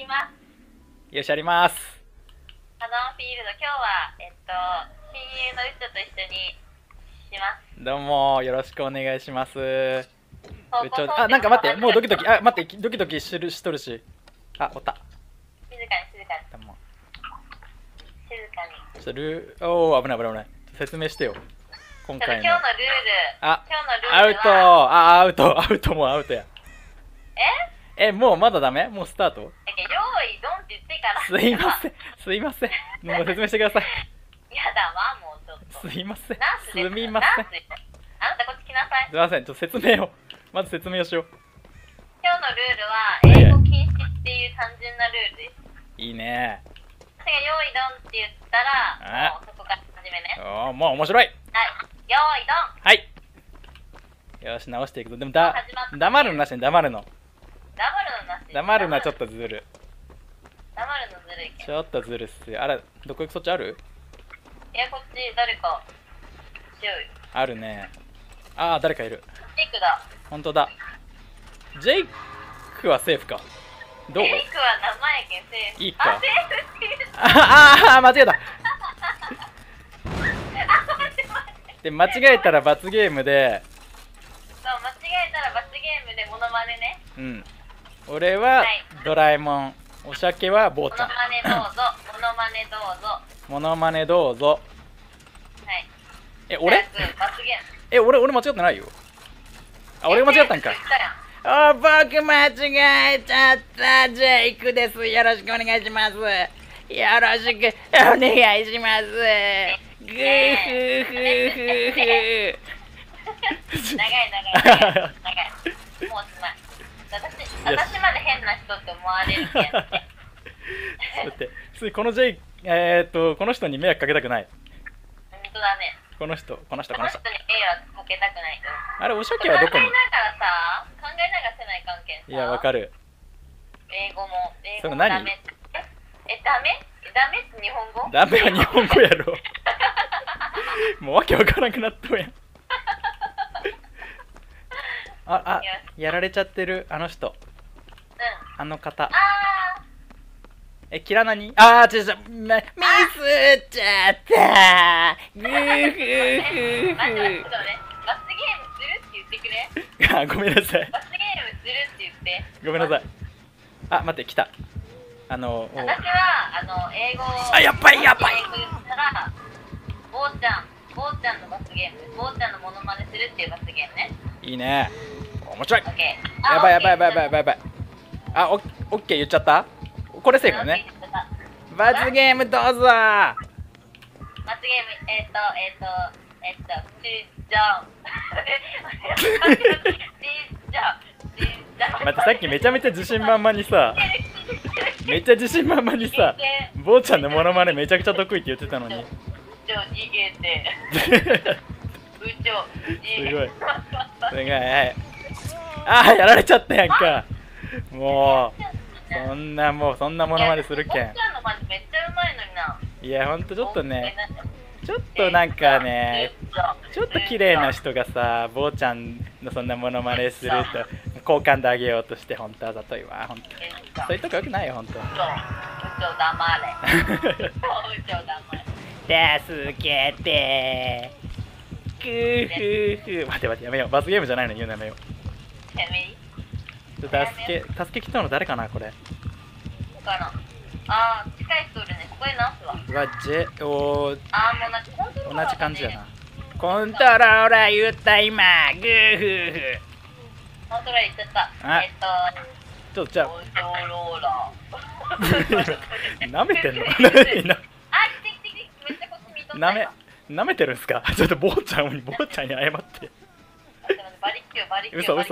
ます。 よし、やります。 ハノンフィールド、今日は、親友のウッチョと一緒にします。 どうも、よろしくお願いします。 あ、 なんか待って、もうドキドキ、待って、ドキドキしとるし。あ、おった。 静かに、静かに。 どうも。 静かに。 ちょっとおー、危ない危ない危ない。説明してよ。今回の。 今日のルール。 あ、 今日のルールはアウト、もうアウトや。もうまだダメ？もうスタート？ 用意ドンって言ってから。 すいません、すいません。もう説明してください。 やだわ、もうちょっと。 すいません。 ナースですすみません。 ナースですあなたこっち来なさい。 すいません、ちょっと説明を。まず説明をしよう。 今日のルールは、英語禁止っていう単純なルールです。 いいね。 私が用意ドンって言ったら、もうそこから始めね。 おー、もう面白い。 はい。用意ドン。 はい。よし、直していくぞ。でも黙るのなしに黙るの。黙るのはちょっとずる。 黙るのずるいけど。 ちょっとずるっすよ。あら、どこ行く？そっちある？ いや、こっち誰か強い。 あるね。ああ、誰かいる。 ジェイクだ。 ほんとだ。ジェイクはセーフか。どう？ ジェイクは名前けんセーフ。 いいか。 あ、セーフって言う。 間違えた。で、間違えたら罰ゲームで。 そう、間違えたら罰ゲームでモノマネね。 うん。俺はドラえもん、おしゃけは坊ちゃん。 モノマネどうぞ、モノマネどうぞ。 モノマネどうぞ。 はい。 俺？ 罰ゲーム。 俺間違ってないよ。あ、俺が間違ったんか。あ、僕間違えちゃった。ジェイクです。よろしくお願いします。よろしくお願いします。グーフーフーフーフー。 長い。もうつまい。私まで変な人って思われるけん。 だってこのこの人に迷惑かけたくない。 本当だね。 この人に迷惑かけたくない。 あれ、おしゃけはどこに？ 考えながらせない関係さ。 いや、わかる。 英語もそれ何？ ダメって日本語？ ダメは日本語やろ。もうわけわからなくなっとうやん。やられちゃってる、あの人。あの方。キラナに？ミスっちゃったー。グーフーフーフー。 罰ゲームするって言ってくれ。 ごめんなさい。 罰ゲームするって言って。 ごめんなさい。あ、待って、来た。 私は英語をやばい。 言ったら、坊ちゃんの罰ゲーム。坊ちゃんのモノマネするっていう罰ゲームね。 いいね。面白い。 オッケー。やばい。あ、オッケー言っちゃった。これセーフね。罰ゲームどうぞ。 罰ゲーム、 待って、さっきめちゃめちゃ自信満々にさ、坊ちゃんのモノマネめちゃくちゃ得意って言ってたのに。 すごい。あ、やられちゃったやんか。もうそんなモノマネするけん。いや、ほんとちょっとね、ちょっとなんかね、ちょっと綺麗な人がさ、坊ちゃんのそんなモノマネすると好感度上げようとして、ほんとあざといわ。ほんとそういうとこよくないよ、ほんと。助けてー。グーフーフー。待って、やめよう。罰ゲームじゃないのに言うのやめよう。助け来たの誰かな、これ。 あー、近い人いるね。ここで直すわ。 もう同じ感じやな。コントローラー言った今。グーフーフー。 コントローラー言っちゃった。 ちょっとじゃあ。 コントローラー。 舐めてんの？ 来て。めっちゃこっち見とったよ。 舐めてるんすか？ちょっと坊ちゃんに謝って。 バリキュー。 嘘。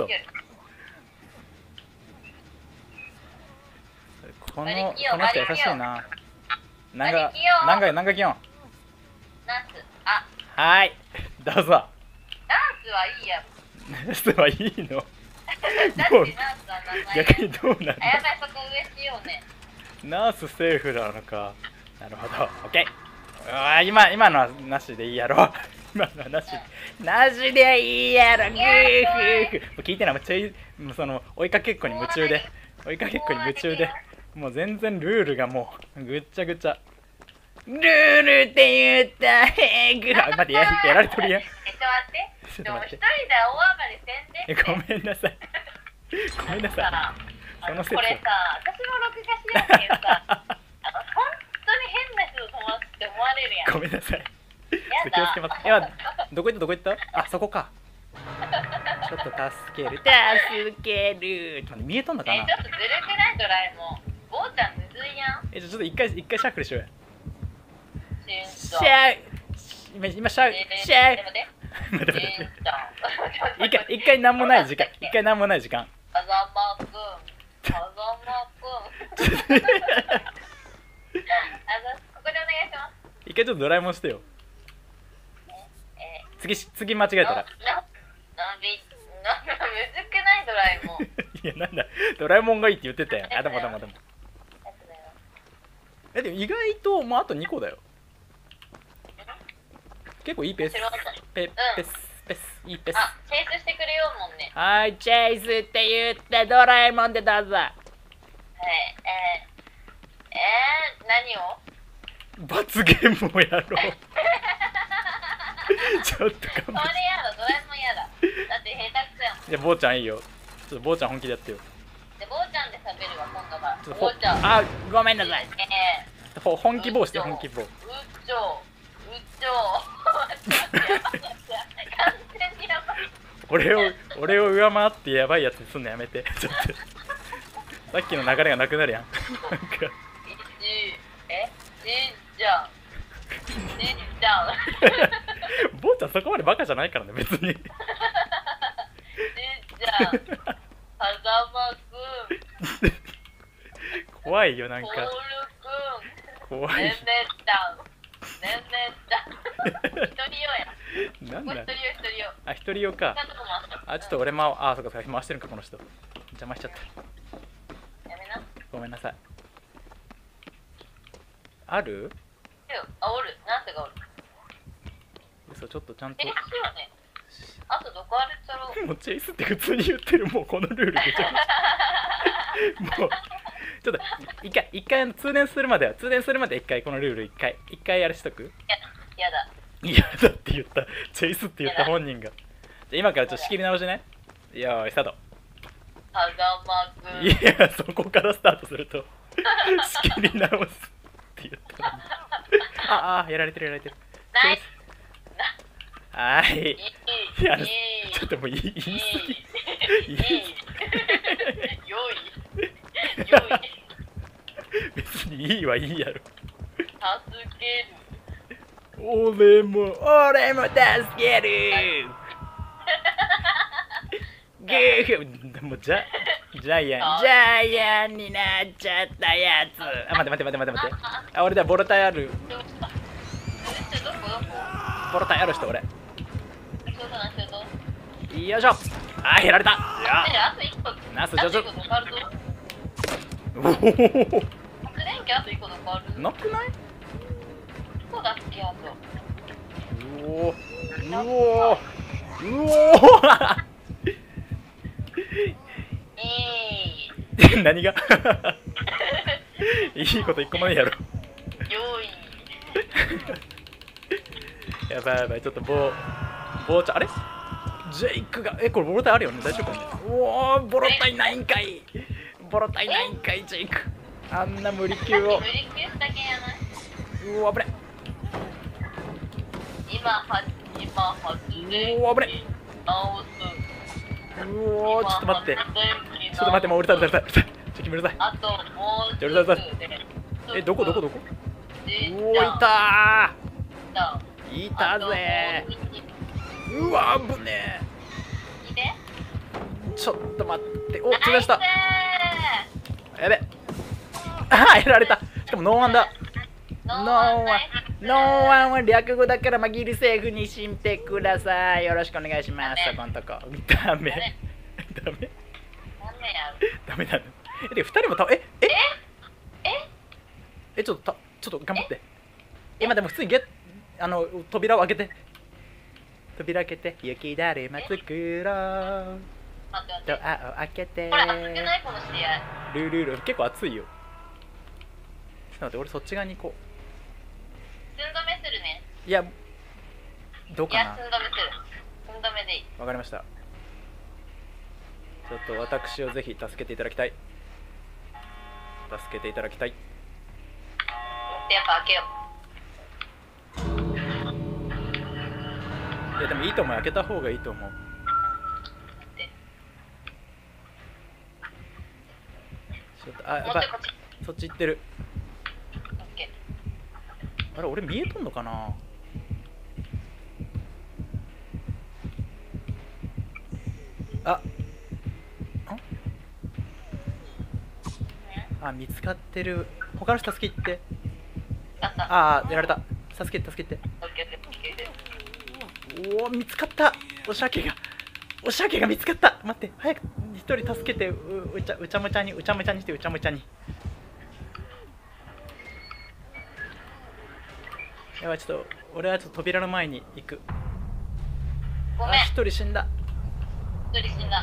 この人優しいな。何が気温？はい、どうぞ。 ダンスはいいや。 ナスはいいの？逆にどうなんだ？ やばい、そこ上しようね。 ナースセーフなのか。なるほど。オッケー。今のはなしでいいやろ。今のはなしでいいやろ。グーフーフ。聞いてない。その追いかけっこに夢中で。 もう全然ルールがもうぐっちゃぐちゃ。ルールって言った待ってやられとるやん。 ちょっと待って。でも一人で大暴れせんで。 ごめんなさい。ごめんなさい。その説これさ、私も録画しようっていうさ、本当に変な人と友達って思われるやん。 ごめんなさい。 や気をつけます。今どこ行ったどこ行った？あ、そこか。ちょっと助ける。助ける。ちょっと見えとんのかな？ ちょっとずるくないドラえもん。坊ちゃんむずいやん。 ちょっと一回シャッフルしようや。 シシャウ今シャウシャウ待って待って一回なんもない時間一回なんもない時間風間くん風間くんここでお願いします。 一回ちょっとドラえもんしてよ。次間違えたらむずくないドラえもん。 いやなんだドラえもんがいいって言ってたやん。あでもでも意外ともうあと2個だよ。結構いいペース。ペスいいペース。 あ、チェイスしてくれよもんね。 はい、チェイスって言ったドラえもんでどうぞ。 はい、何を？ 罰ゲームをやろう。ちょっと頑張って。 それやだ、ドラえもんやだ。だって下手くそやもん。 じゃあ坊ちゃんいいよ。ちょっと坊ちゃん本気でやってよ。 で、坊ちゃんで喋るわ、今度から。 ちょっと坊ちゃん。 あ、ごめんなさい。本気棒して本気棒。 うっちょ完全にやばい。 俺を上回ってやばいやつにすんのやめて。ちょっとさっきの流れがなくなるやん。なんかじんちゃん坊ちゃんそこまでバカじゃないからね別に。 じんちゃん風間くん怖いよなんか。 ポールくん怖い。 ねんねちゃん一人用や。 なんだ。 一人用。 あ、一人用か。あ、ちょっと俺あ、そうか回してるんかこの人。邪魔しちゃった。 やめな。 ごめんなさい。ある？ あ、おる。なんてがおる。 嘘、ちょっとちゃんと。 チェイスよね。あとどこあるっちゃろう。 もうチェイスって普通に言ってる。もうこのルールでしょ。もうちょっと一回通電するまで一回このルール一回あれしとく？ やだ。 嫌だって言ったチェイスって言った本人が。じゃあ今からちょっと仕切り直しね。よーいスタート。 風間くん。 いやそこからスタートすると仕切り直すって言ったのに。やられてるチェイス。はいいやちょっともう言い過ぎ。別にいいはいいやろ。 助ける。 俺も助ける。グーもうジャイアンになっちゃったやつ。待ってあ、俺だボロタイある。 どこボロタイある人俺。よいしょ。あ、減られた。 あと1個。 ナス上手。 発電機あと1個どこある？ なくない？ そうだっけあと。 何がいいこと一個もねえやろ。やばいちょっと坊ちゃんあれジェイクがこれボロタイあるよね大丈夫かね。ボロタイないんかいジェイク。あんな無理級を。 無理級したけやない？ 危ね。 今発電機直す。 ちょっと待ってもう俺た決めるぜ。 あともうすぐで。 どこいたぜ。うわ危ねえ。ちょっと待って釣れした。やべやられた。しかもノーワンだ。ノーワンは略語だからギリセーフにしてください。よろしくお願いします。そこんとこダメだ。2人もちょっと頑張って。今でも普通に扉を開けて雪だるま作ろう。ドアを開けて。ルール結構熱いよ。 待って、俺そっち側に行こ寸止めするね。 う。いや、どういや、 かな。 寸止めする。寸止めでいい。 わかりました。ちょっと私をぜひ助けていただきたい。助けていただきたい。 で、やっぱ開けよう。 いやでもいいと思う。開けた方がいいと思う。 で、 ちょっと、あ、やもばい。 っとこっち。 そっち行ってる。 オッケあれ、俺見えとんのかな。あ、あ、見つかってる。他の人助け行って。 ー。あった。 ああ、やられた。助けて、助けて。 オッケーオッケーオッケー。 おお、見つかった。おしゃけが。おしゃけが見つかった。待って、早く一人助けて。うちゃむちゃに、うちゃむちゃにして、うちゃむちゃに。やばい、ちょっと、俺はちょっと扉の前に行く。あ、 ごめん。 一人死んだ。 一人死んだ。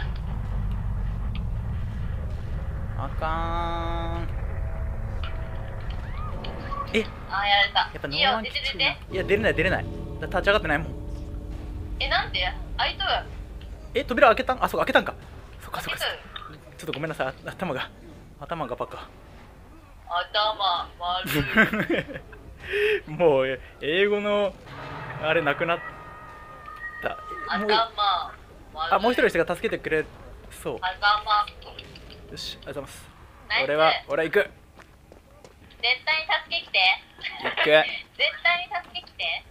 あかん。え、 あー、やられた。 やっぱノいいよ、 ーワンキッチン出て出て。 いや、出れない、出れない。立ち上がってないもん。 え、なんで開いとる。 え、扉開けたん。あ、そう、開けたんか。そっかそっか。 開けとる。 ちょっとごめんなさい。頭がバカ。 頭丸い。 もう英語のあれなくなったもう頭丸い。 あ、もう一人の人が助けてくれそう。 頭。 よし、ありがとうございます。 ナイス。 俺は行く。 絶対に助け来て。 行く。 絶対に助け来て。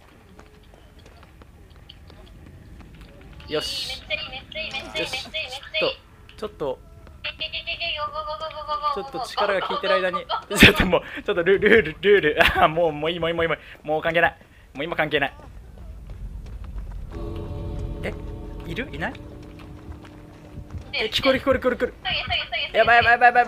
よし。 めっちゃいい、めっちゃいい、めっちゃいい、めよし。 っちゃいい、めっちゃいい。 ちょっとちちょっと力が効いてる間にちょっともうちょっとルールあ、もういいもう関係ない。もう今関係ない。え、いるいない。え、聞こえる。やばい。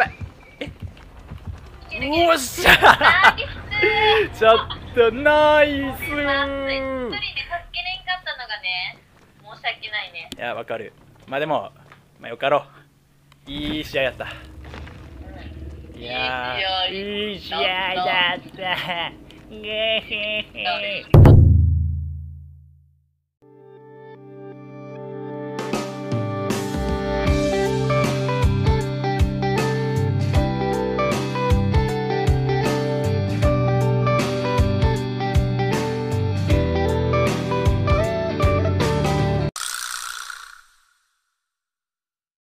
え、おっしゃちょっとナイス一人で助けれんかったのがね、申し訳ないね。 いや、わかる。まあでも、まあよかろう。いい試合やった。いやー、いい試合だった。